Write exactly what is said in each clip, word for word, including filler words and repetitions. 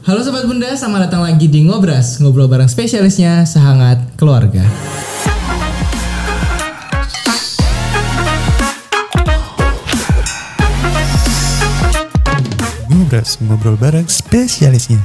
Halo Sobat Bunda, selamat datang lagi di Ngobras, ngobrol bareng spesialisnya sehangat keluarga. Ngobras, ngobrol bareng spesialisnya.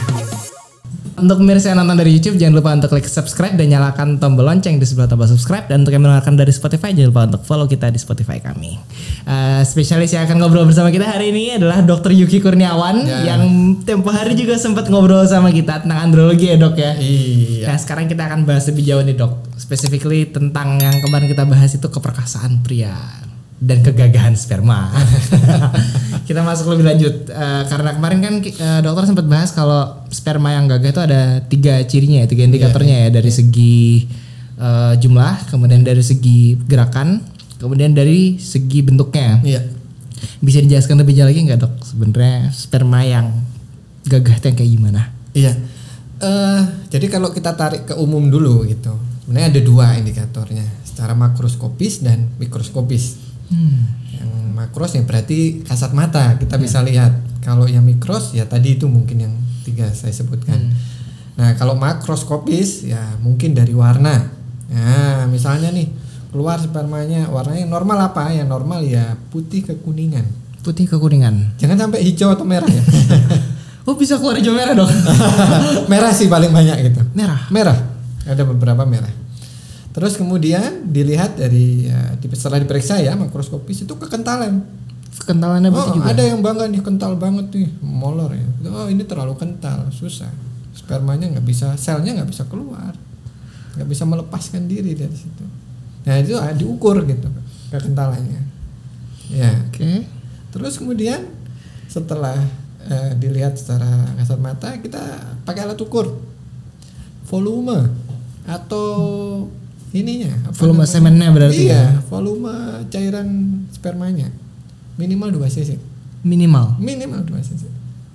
Untuk pemirsa yang nonton dari YouTube, jangan lupa untuk klik subscribe dan nyalakan tombol lonceng di sebelah tombol subscribe. Dan untuk yang mendengarkan dari Spotify, jangan lupa untuk follow kita di Spotify kami. Uh, spesialis yang akan ngobrol bersama kita hari ini adalah dokter Yuki Kurniawan ya. Yang tempo hari juga sempat ngobrol sama kita tentang andrologi ya dok ya. Iya. Nah sekarang kita akan bahas lebih jauh nih dok, specifically tentang yang kemarin kita bahas itu keperkasaan pria dan kegagahan sperma. Kita masuk lebih lanjut uh, karena kemarin kan uh, dokter sempat bahas kalau sperma yang gagah itu ada tiga cirinya ya, tiga indikatornya yeah, ya dari yeah. segi uh, jumlah, kemudian dari segi gerakan, kemudian dari segi bentuknya. Iya. Yeah. Bisa dijelaskan lebih jauh lagi nggak dok? Sebenarnya sperma yang gagah itu yang kayak gimana? Iya. Yeah. Uh, jadi kalau kita tarik ke umum dulu gitu, sebenarnya ada dua indikatornya, secara makroskopis dan mikroskopis. Hmm. Yang makros yang berarti kasat mata kita yeah. bisa lihat. Kalau yang mikros ya tadi itu mungkin yang tiga saya sebutkan. Hmm. Nah kalau makroskopis ya mungkin dari warna. Nah misalnya nih keluar spermanya warnanya normal apa? Yang normal ya putih kekuningan. Putih kekuningan. Jangan sampai hijau atau merah ya. Oh bisa keluar hijau merah dong? Merah sih paling banyak gitu. Merah. Merah. Ada beberapa merah. Terus kemudian dilihat dari ya, setelah diperiksa ya makroskopis itu kekentalan. Kekentalannya oh, juga. Ada yang bangga nih kental banget nih, molor ya. Oh ini terlalu kental, susah. Spermanya nggak bisa, selnya nggak bisa keluar, nggak bisa melepaskan diri dari situ. Nah itu ah, diukur gitu kekentalannya. Ya. Oke. Okay. Terus kemudian setelah eh, dilihat secara kasat mata kita pakai alat ukur volume atau ininya volume semennya berarti iya, ya volume cairan spermanya minimal dua cc minimal minimal dua cc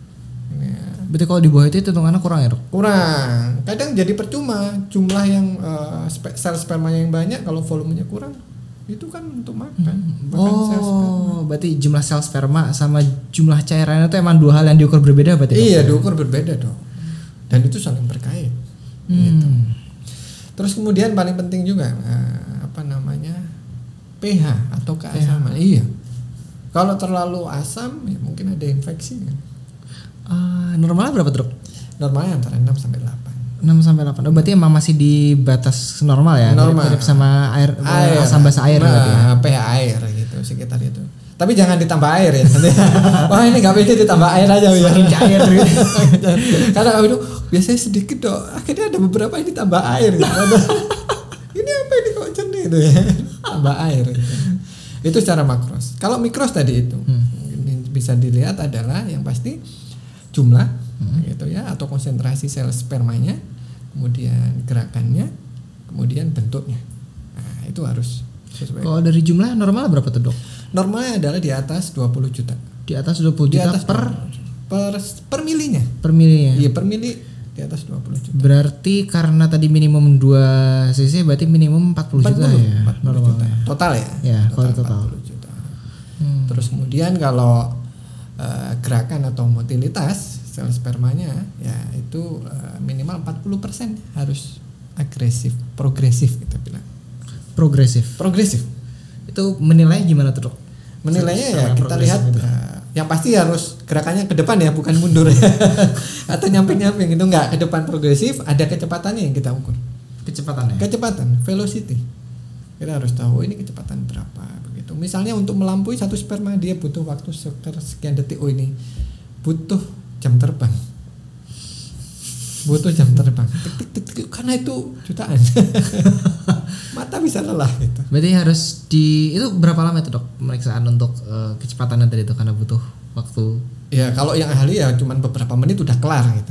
ya. Berarti kalau di bawah itu hitungannya kurang ya dok? Kurang, kadang jadi percuma jumlah yang uh, sel spermanya yang banyak kalau volumenya kurang itu kan untuk makan. Oh sel sperma. Berarti jumlah sel sperma sama jumlah cairannya itu emang dua hal yang diukur berbeda berarti? Iya dok? Diukur berbeda dong dan itu saling berkait hmm. gitu. Terus kemudian paling penting juga uh, apa namanya pH atau keasaman. Iya. Kalau terlalu asam ya mungkin ada infeksi kan. Uh, normalnya berapa dok? Normalnya antara enam sampai delapan. enam sampai delapan. Oh berarti emang masih di batas normal ya? Normal. Mirip sama air, air asam basa air nah, berarti ya? pH air gitu sekitar itu. Tapi jangan ditambah air ya. Wah ini nggak bisa ditambah air aja biar cair. Karena kalau itu biasanya sedikit dok. Akhirnya ada beberapa yang ditambah air. Gitu. Ini apa ini kok jernih itu ya? Tambah air. Gitu. Itu secara makros. Kalau mikros tadi itu hmm. bisa dilihat adalah yang pasti jumlah hmm. gitu ya atau konsentrasi sel spermanya, kemudian gerakannya, kemudian bentuknya. Nah itu harus sesuai. Kalau dari jumlah normal berapa tuh dok? Normalnya adalah di atas dua puluh juta. Di atas dua puluh juta per per per milinya. Per milinya. Iya, per mili di atas dua puluh juta. Berarti karena tadi minimum dua cc berarti minimum empat puluh juta ya. empat puluh juta. Total ya? Ya, total, total. empat puluh juta. Hmm. Terus kemudian kalau uh, gerakan atau motilitas sel spermanya ya itu uh, minimal empat puluh persen harus agresif, progresif kita bilang. Progresif. Progresif. Itu menilai gimana tuh dok? Menilainya ya kita lihat uh, yang pasti harus gerakannya ke depan ya bukan mundur atau nyamping-nyamping itu enggak, ke depan progresif, ada kecepatannya yang kita ukur. Kecepatannya? Kecepatan, velocity. Kita harus tahu ini kecepatan berapa begitu. Misalnya untuk melampaui satu sperma dia butuh waktu sekian detik, oh ini butuh jam terbang. Butuh jam terbang. Tik, tik, tik, tik, karena itu jutaan. Mata bisa lelah gitu. Berarti harus di itu berapa lama itu dok pemeriksaan untuk uh, kecepatannya tadi itu karena butuh waktu? Ya kalau yang ahli ya cuman beberapa menit udah kelar gitu.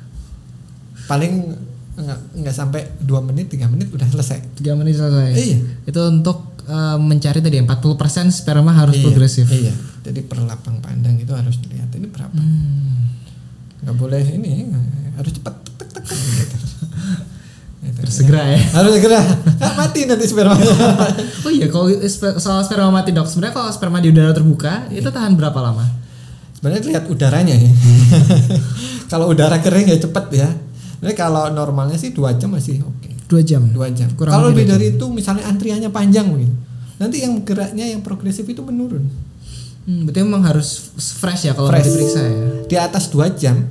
Paling enggak enggak sampai dua menit, tiga menit udah selesai. tiga menit selesai. Iya. Itu untuk uh, mencari tadi empat puluh persen sperma harus iya, progresif. Iya. Jadi per lapang pandang itu harus dilihat ini berapa. Hmm. Enggak boleh ini harus cepat tek tek tek gitu. Harus segera ya. Harus segera. Kan mati nanti spermanya. Oh iya, kalau soal sperma mati dok, sebenarnya kalau sperma di udara terbuka iya. itu tahan berapa lama? Sebenarnya lihat udaranya ya. kalau udara kering ya cepet ya. Jadi kalau normalnya sih dua jam masih oke. Okay. Dua jam. Dua jam. Kurang Kalau lebih jam. dari itu misalnya antriannya panjang gitu. Nanti yang geraknya yang progresif itu menurun. Hmm, berarti memang harus fresh ya kalau Fresh. diperiksa ya. Di atas dua jam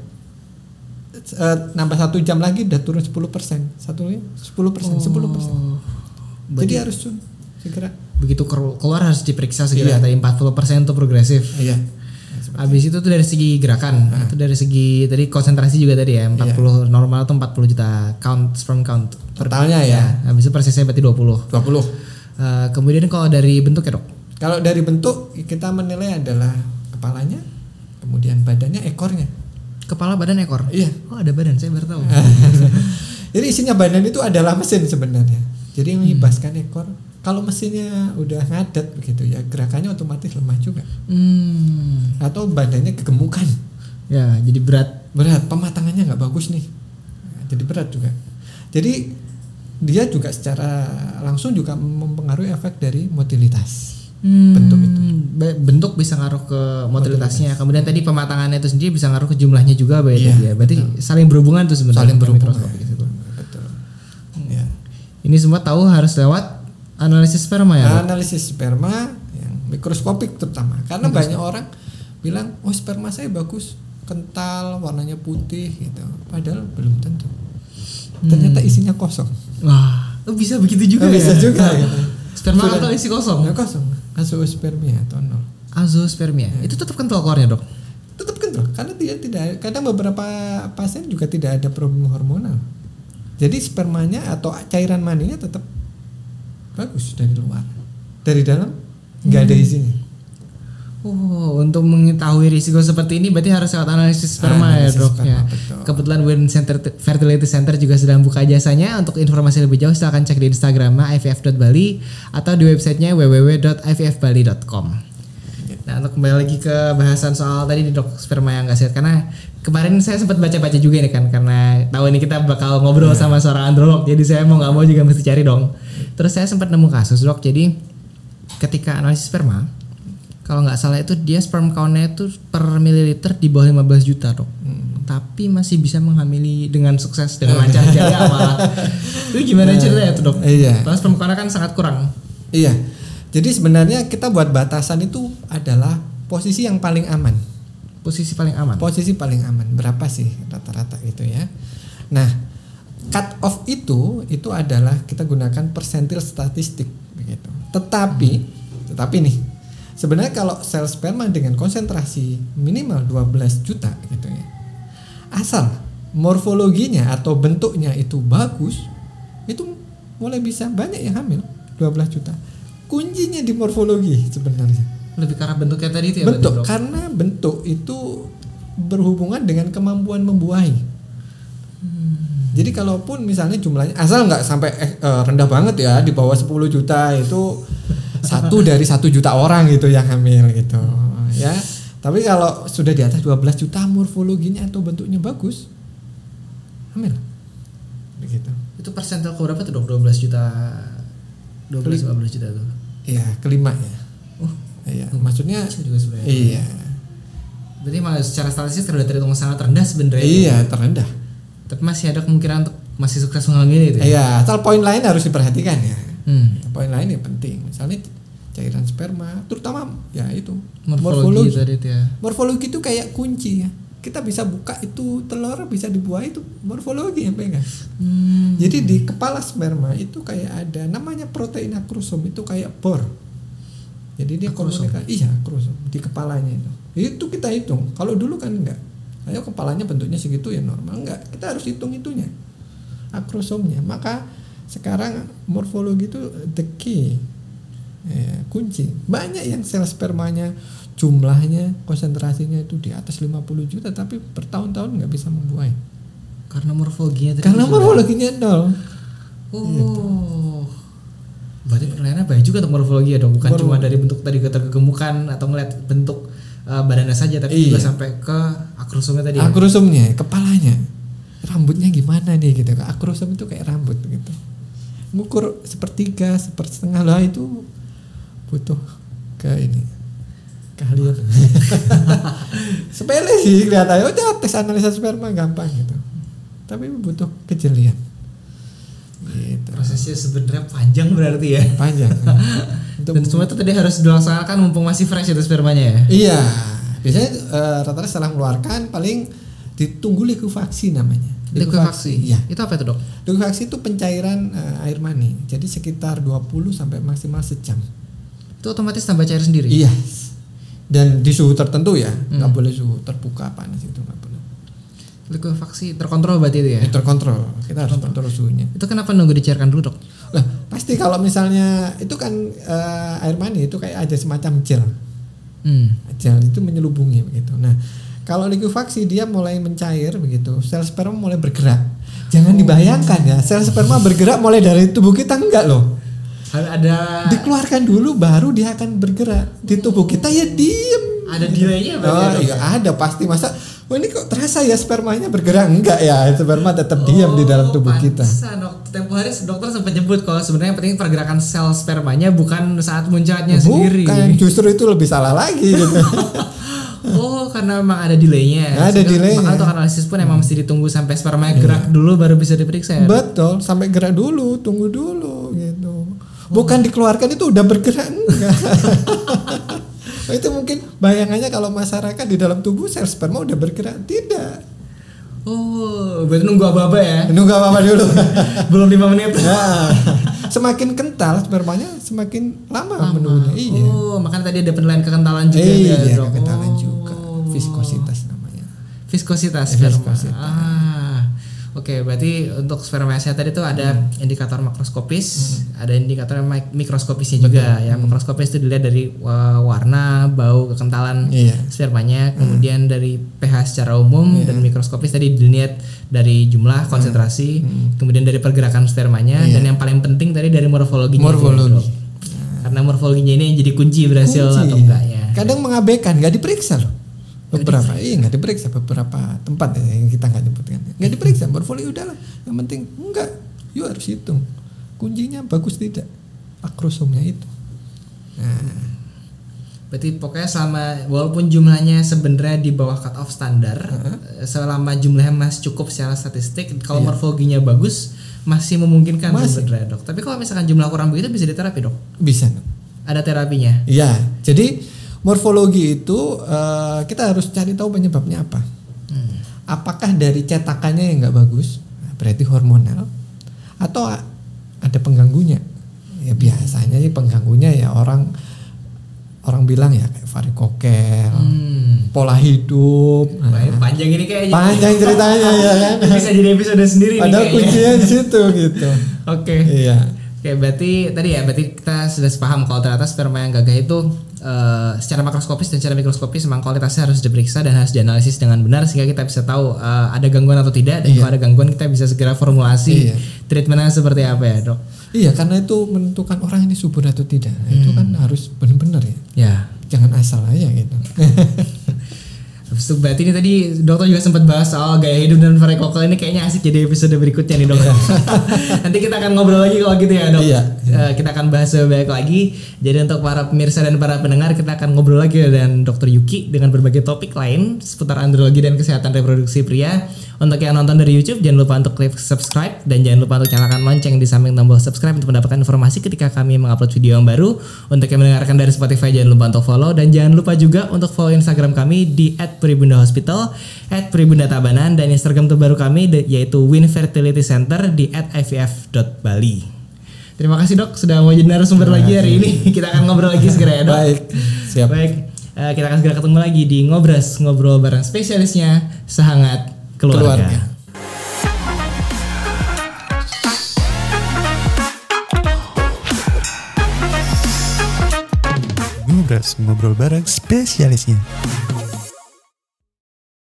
uh, nambah satu jam lagi udah turun sepuluh persen. Satunya sepuluh persen, sepuluh persen. Jadi harus segera. Begitu keluar harus diperiksa segera. Iya. Tadi empat puluh persen untuk progresif. Iya. Habis itu tuh dari segi gerakan, nah. itu dari segi tadi konsentrasi juga tadi ya, empat puluh iya. normal tuh empat puluh juta count sperm count. Totalnya ya. ya. Habis itu persisnya berarti dua puluh. dua puluh. Uh, kemudian kalau dari bentuk ya, Dok? Kalau dari bentuk kita menilai adalah kepalanya, kemudian badannya, ekornya. Kepala, badan, ekor. Iya. Oh, ada badan, saya baru tahu. Jadi isinya badan itu adalah mesin sebenarnya. Jadi yang mengibaskan hmm. ekor. Kalau mesinnya udah ngadat begitu ya, gerakannya otomatis lemah juga. Hmm. Atau badannya kegemukan. Ya, jadi berat. Berat, pematangannya nggak bagus nih. Nah, jadi berat juga. Jadi dia juga secara langsung juga mempengaruhi efek dari motilitas. Hmm. Bentuk itu. Bentuk bisa ngaruh ke motilitasnya. Motilitas. Kemudian tadi pematangannya itu sendiri bisa ngaruh ke jumlahnya juga, berarti iya, ya. Berarti betul. saling berhubungan tuh sebenarnya. Saling berhubungan. Betul. Hmm. Ya. Ini semua tahu harus lewat analisis sperma ya? Analisis sperma yang mikroskopik terutama. Karena hmm. banyak orang bilang, "Oh, sperma saya bagus, kental, warnanya putih gitu." Padahal belum tentu. Hmm. Ternyata isinya kosong. Wah, oh bisa begitu juga oh, ya? Bisa juga gitu. Sperma Sudah, atau isi kosong? Ya kosong. Azoospermia atau nol. Azoospermia. Ya. Itu tetap kental keluarnya, Dok? Tetap kental karena dia tidak, kadang beberapa pasien juga tidak ada problem hormonal. Jadi spermanya atau cairan maninya tetap bagus dari luar, dari dalam nggak hmm. ada isinya. Oh, untuk mengetahui risiko seperti ini berarti harus lewat analisis sperma analisis ya, Dok ya. Kebetulan Women Center Fertility Center juga sedang buka jasanya. Untuk informasi lebih jauh silakan cek di Instagramnya i v f dot bali atau di websitenya w w w dot i v f bali dot com. Nah, untuk kembali lagi ke bahasan soal tadi nih, Dok, sperma yang nggak sehat, karena kemarin saya sempat baca-baca juga nih kan, karena tahu ini kita bakal ngobrol yeah. sama seorang androlog, jadi saya mau nggak mau juga mesti cari dong. Terus saya sempat nemu kasus, Dok. Jadi ketika analisis sperma, kalau nggak salah itu dia sperm count-nya itu per mililiter di bawah lima belas juta, Dok. Hmm. Tapi masih bisa menghamili dengan sukses, dengan lancar jaya malah. Itu gimana ceritanya tuh, Dok? Iya. Karena sperm count-nya kan sangat kurang. Iya. Jadi sebenarnya kita buat batasan itu adalah posisi yang paling aman. Posisi paling aman. Posisi paling aman. Berapa sih rata-rata gitu ya? Nah, cut off itu itu adalah kita gunakan persentil statistik begitu. Tetapi, hmm. tetapi nih, sebenarnya kalau sel sperma dengan konsentrasi minimal dua belas juta gitu ya. Asal morfologinya atau bentuknya itu bagus, itu mulai bisa banyak yang hamil dua belas juta. Kuncinya di morfologi sebenarnya. Lebih karena bentuknya tadi itu ya? Bentuk, karena bentuk itu berhubungan dengan kemampuan membuahi. Hmm. Jadi kalaupun misalnya jumlahnya asal nggak sampai eh, rendah banget ya, di bawah sepuluh juta itu satu dari satu juta orang gitu yang hamil gitu ya. Tapi kalau sudah di atas dua belas juta morfologinya atau bentuknya bagus, hamil. Begitu. Itu persentil berapa tuh, Dok? dua belas juta, dua belas lima belas juta tuh. Iya, kelima ya. Oh, iya. Maksudnya juga sebenarnya. Iya. Berarti malah secara statistik sudah terhitung sangat rendah sebenarnya. Iya, terendah. Tapi masih ada kemungkinan untuk masih sukses menghamili itu. Ya? Iya, asal poin lain harus diperhatikan ya. Hmm. Poin lain yang penting. Misalnya cairan sperma, terutama ya itu morfologi, morfologi. Tadi itu ya. Morfologi itu kayak kunci ya. Kita bisa buka itu telur, bisa dibuah, itu morfologi yang pegang. Hmm. Jadi di kepala sperma itu kayak ada namanya protein akrosom, itu kayak bor. Jadi dia komunikasi, iya akrosom di kepalanya itu. Itu kita hitung. Kalau dulu kan enggak. Ayo kepalanya bentuknya segitu ya normal, enggak. Kita harus hitung itunya. Akrosomnya. Maka sekarang morfologi itu the key. Ya, kunci. Banyak yang sel spermanya jumlahnya, konsentrasinya itu di atas lima puluh juta tapi bertahun-tahun nggak bisa membuahi. Karena morfologinya Karena morfologinya nol. Oh. Gitu. Berarti penilaiannya banyak juga untuk morfologi ya, dong. Bukan Mor- cuma dari bentuk tadi kegemukan atau ngeliat bentuk uh, badannya saja, tapi iya. juga sampai ke akrosomnya tadi. Akrosomnya, ya? Kepalanya, rambutnya gimana nih gitu. Akrosom itu kayak rambut gitu. Ngukur sepertiga, sepersetengah lah itu butuh ke ini. Keahlian. Sepele sih kelihatannya, oh tes analisa sperma gampang gitu. Tapi butuh kejelian. Gitu. Prosesnya sebenarnya panjang berarti ya. Panjang. Untuk dan semua itu tadi harus dilaksanakan mumpung masih fresh itu spermanya ya. Iya. Biasanya uh, rata-rata setelah mengeluarkan paling ditunggu likuifaksi namanya. Likuifaksi. Iya. Itu apa itu, Dok? Likuifaksi itu pencairan uh, air mani. Jadi sekitar dua puluh sampai maksimal sejam. Itu otomatis tambah cair sendiri. Iya. Dan di suhu tertentu ya, nggak Hmm. boleh suhu terbuka panas itu nggak boleh. Likuifaksi terkontrol berarti itu ya. Ya, terkontrol. Kita harus kontrol suhunya. Itu kenapa nunggu dicairkan dulu, Dok? Lah, pasti kalau misalnya itu kan uh, air mani itu kayak ada semacam gel. Hmm. Gel itu menyelubungi begitu. Nah, kalau likuifaksi dia mulai mencair begitu, sel sperma mulai bergerak. Jangan dibayangkan ya, sel sperma bergerak mulai dari tubuh kita, enggak loh. Ada Dikeluarkan dulu baru dia akan bergerak. Di tubuh kita ya diem. ada delaynya berarti. Oh ya, Dok? iya ada pasti, masa oh ini kok terasa ya spermanya bergerak, enggak ya, sperma tetap diam di dalam tubuh kita. Pantesan, Dok. Tempo hari dokter sempat nyebut kalau sebenarnya yang penting pergerakan sel spermanya bukan saat munculnya sendiri. Bukan, justru itu lebih salah lagi gitu. Oh, karena memang ada delaynya. Ada Sehingga delaynya. Makanya untuk analisis pun emang mesti ditunggu sampai spermanya gerak dulu baru bisa diperiksa ya. Betul, sampai gerak dulu, tunggu dulu gitu. Bukan dikeluarkan itu udah bergerak, enggak. Itu mungkin bayangannya kalau masyarakat di dalam tubuh sel sperma udah bergerak, tidak. Oh, berarti nunggu apa-apa ya? Nunggu apa-apa dulu. Belum lima menit. Nah, semakin kental spermanya semakin lama, Lama. menunggunya. Iya. Oh, makanya tadi ada penilaian kekentalan juga Eh, ya, iya, Dok. kekentalan Oh. juga. Viskositas namanya. Viskositas Eh, sperma. viskositas. Ah. Oke, berarti untuk sperma sehat tadi itu ada Hmm. indikator makroskopis, ada indikator mik- mikroskopisnya juga. Ya, makroskopis itu dilihat dari uh, warna, bau, kekentalan Iya. spermanya, kemudian dari pH secara umum, dan mikroskopis tadi dilihat dari jumlah, konsentrasi, kemudian dari pergerakan spermanya, Iya. dan yang paling penting tadi dari morfologinya. Morfologi. Dok. Karena morfologinya ini yang jadi kunci berhasil Kunci. atau enggaknya. Kadang mengabaikan, nggak diperiksa loh. Beberapa, iya nggak diperiksa beberapa tempat ya, yang kita nggak nyebutkan, nggak diperiksa. Morfologi udahlah, yang penting enggak, you harus hitung kuncinya bagus tidak, akrosomnya itu. Nah, Berarti pokoknya selama walaupun jumlahnya sebenarnya di bawah cut off standar, uh-huh. selama jumlahnya masih cukup secara statistik, kalau Iya. morfologinya bagus masih memungkinkan Masih. sebenarnya, Dok. Tapi kalau misalkan jumlah kurang begitu bisa diterapi, Dok. bisa. No? Ada terapinya. Iya, jadi morfologi itu uh, kita harus cari tahu penyebabnya apa. Hmm. Apakah dari cetakannya yang nggak bagus, berarti hormonal, atau a- ada pengganggunya? Ya biasanya sih pengganggunya ya orang orang bilang ya kayak varikokel, Hmm. pola hidup. Baik, Nah, panjang ini kayaknya. panjang ceritanya ya kan. Bisa jadi episode sendiri nih Padahal kayaknya. kuncinya di situ gitu. Oke. Iya. Oke, berarti tadi ya, berarti kita sudah sepaham kalau ternyata sperma yang gagah itu uh, secara makroskopis dan secara mikroskopis memang kualitasnya harus diperiksa dan harus dianalisis dengan benar sehingga kita bisa tahu uh, ada gangguan atau tidak, dan Iya. kalau ada gangguan kita bisa segera formulasi Iya. treatmentnya seperti apa ya, Dok. Iya, karena itu menentukan orang ini subur atau tidak. Nah, itu kan harus benar-benar ya. Ya. Jangan asal aja gitu. Habis itu berarti ini tadi dokter juga sempat bahas soal gaya hidup dan varikokel, ini kayaknya asik jadi episode berikutnya nih, Dok. Nanti kita akan ngobrol lagi kalau gitu ya, Dok. Iya. Eh, kita akan bahas lebih banyak lagi. Jadi untuk para pemirsa dan para pendengar, kita akan ngobrol lagi dengan dokter Yuki dengan berbagai topik lain seputar andrologi dan kesehatan reproduksi pria. Untuk yang nonton dari YouTube, jangan lupa untuk klik subscribe dan jangan lupa untuk nyalakan lonceng di samping tombol subscribe untuk mendapatkan informasi ketika kami mengupload video yang baru. Untuk yang mendengarkan dari Spotify, jangan lupa untuk follow, dan jangan lupa juga untuk follow Instagram kami di et peribunda hospital, et peribunda tabanan, dan Instagram terbaru kami de- yaitu Win Fertility Center di et i v f dot bali. Terima kasih, Dok, sudah mau jadi narasumber lagi hari ini. Kita akan ngobrol lagi segera ya, Dok. Baik, siap. Baik, eh, kita akan segera ketemu lagi di Ngobras, ngobrol bareng spesialisnya sehangat keluarga. Keluarga. Ngobras, ngobrol bareng spesialisnya.